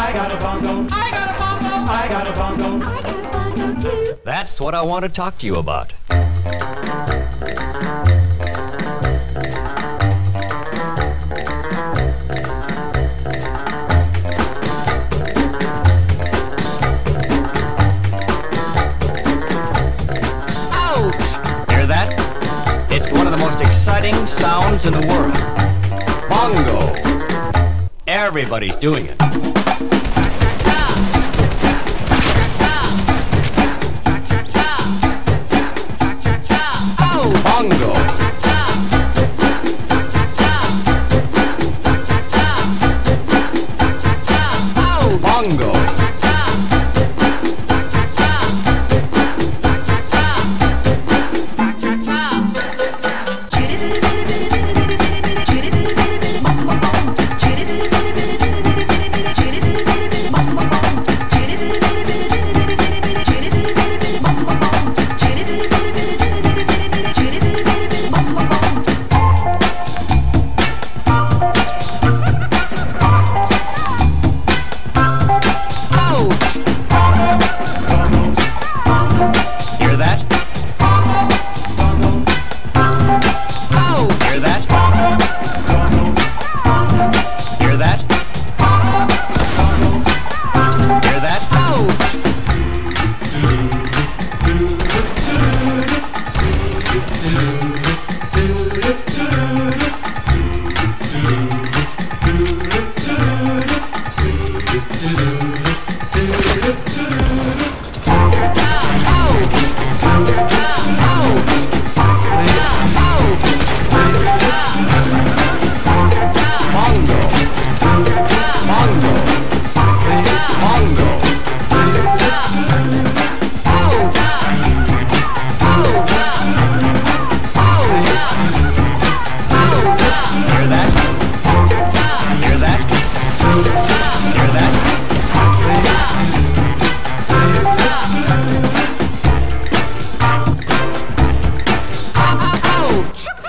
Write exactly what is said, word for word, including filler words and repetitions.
I got a bongo. I got a bongo. I got a bongo. I got a bongo too. That's what I want to talk to you about. Hear that? It's one of the most exciting sounds in the world. Bongo. Everybody's doing it. Bongo. Bongo. Hear that? Hear that? Hear that? Hear that? Ouch!